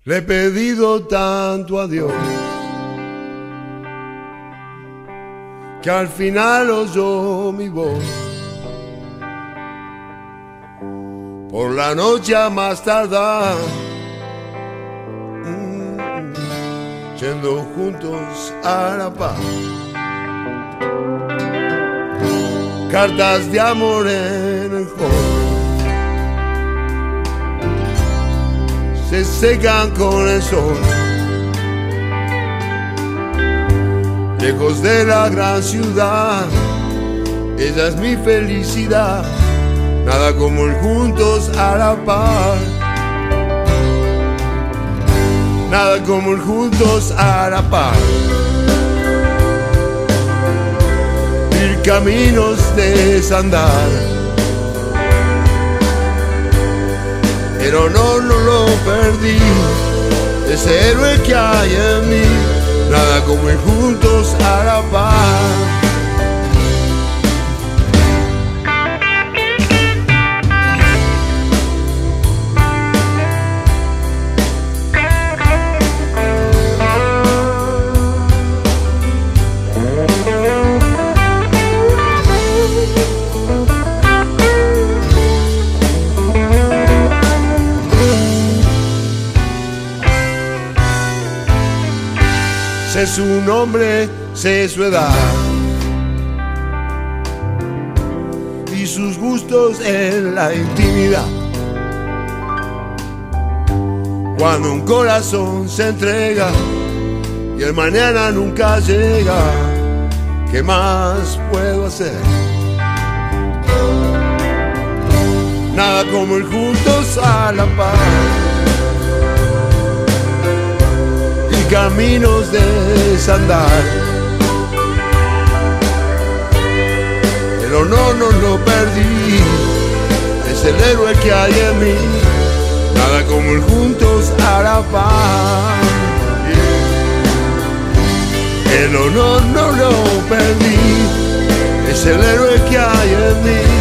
Le he pedido tanto a Dios que al final oyó mi voz. Por la noche a más tardar, yendo juntos a la paz. Cartas de amor en el hall se secan con el sol. Lejos de la gran ciudad, ella es mi felicidad. Nada como el juntos a la par. Nada como el juntos a la par. Ir caminos desandar. Pero no lo perdí, ese héroe que hay en mí. Nada como ir juntos a la par. Sé su nombre, sé su edad y sus gustos en la intimidad. Cuando un corazón se entrega y el mañana nunca llega, ¿qué más puedo hacer? Nada como ir juntos a la paz. Caminos desandar, pero no lo perdí, es el héroe que hay en mí. Nada como ir juntos a la paz. El honor no lo perdí, es el héroe que hay en mí.